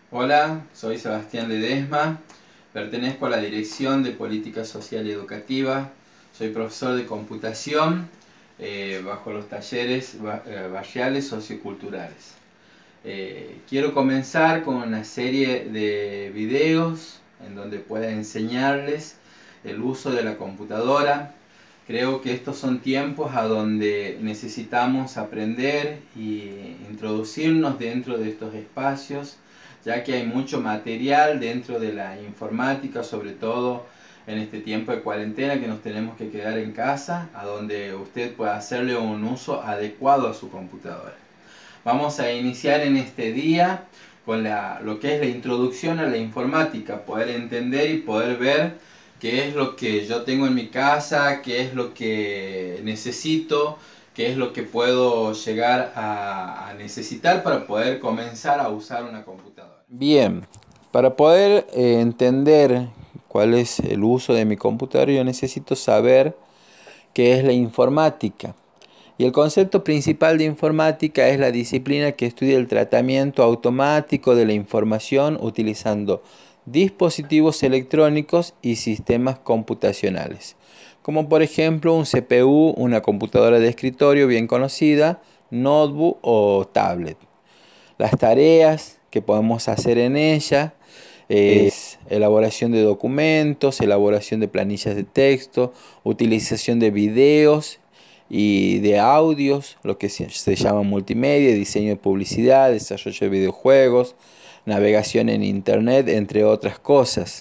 Hola, soy Sebastián Ledesma, pertenezco a la Dirección de Política Social y Educativa, soy profesor de computación bajo los talleres barriales socioculturales. Quiero comenzar con una serie de videos en donde pueda enseñarles el uso de la computadora. Creo que estos son tiempos a donde necesitamos aprender y introducirnos dentro de estos espacios, ya que hay mucho material dentro de la informática, sobre todo en este tiempo de cuarentena que nos tenemos que quedar en casa, a donde usted pueda hacerle un uso adecuado a su computadora. Vamos a iniciar en este día con lo que es la introducción a la informática, poder entender y poder ver qué es lo que yo tengo en mi casa, qué es lo que necesito, qué es lo que puedo llegar a necesitar para poder comenzar a usar una computadora. Bien, para poder entender cuál es el uso de mi computadora, yo necesito saber qué es la informática. Y el concepto principal de informática es la disciplina que estudia el tratamiento automático de la información utilizando dispositivos electrónicos y sistemas computacionales, como por ejemplo un CPU, una computadora de escritorio bien conocida, notebook o tablet. Las tareas que podemos hacer en ella es elaboración de documentos, elaboración de planillas de texto, utilización de videos y de audios, lo que se llama multimedia, diseño de publicidad, desarrollo de videojuegos, navegación en internet, entre otras cosas.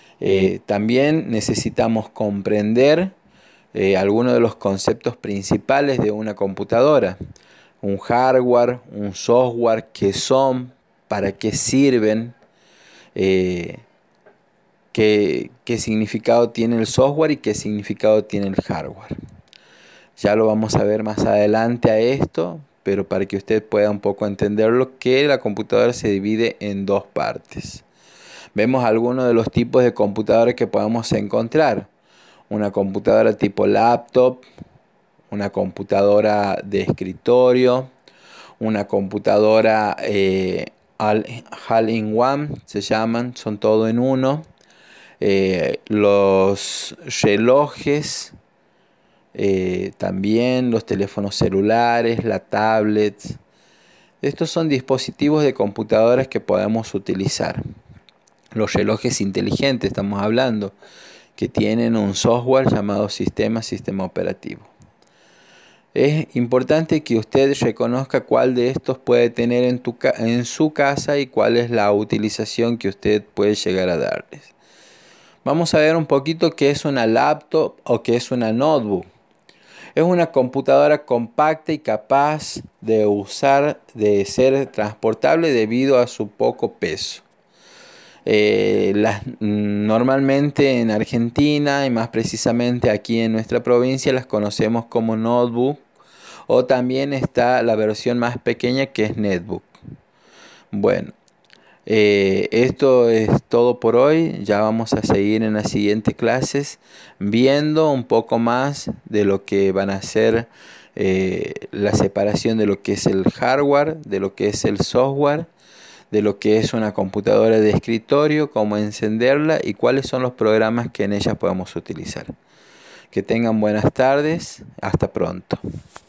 También necesitamos comprender algunos de los conceptos principales de una computadora, un hardware, un software, qué son, para qué sirven, qué significado tiene el software y qué significado tiene el hardware. Ya lo vamos a ver más adelante a esto, pero para que usted pueda un poco entenderlo, que la computadora se divide en dos partes. Vemos algunos de los tipos de computadoras que podemos encontrar. Una computadora tipo laptop, una computadora de escritorio, una computadora all-in-one, se llaman, son todo en uno. Los relojes, también los teléfonos celulares, la tablet. Estos son dispositivos de computadoras que podemos utilizar. Los relojes inteligentes, estamos hablando, que tienen un software llamado sistema operativo. Es importante que usted reconozca cuál de estos puede tener en su casa y cuál es la utilización que usted puede llegar a darles. Vamos a ver un poquito qué es una laptop o qué es una notebook. Es una computadora compacta y capaz de ser transportable debido a su poco peso. Normalmente en Argentina y más precisamente aquí en nuestra provincia las conocemos como notebook, o también está la versión más pequeña que es netbook. Bueno, esto es todo por hoy. Ya vamos a seguir en las siguientes clases viendo un poco más de lo que van a ser la separación de lo que es el hardware, de lo que es el software, de lo que es una computadora de escritorio, cómo encenderla y cuáles son los programas que en ella podemos utilizar. Que tengan buenas tardes. Hasta pronto.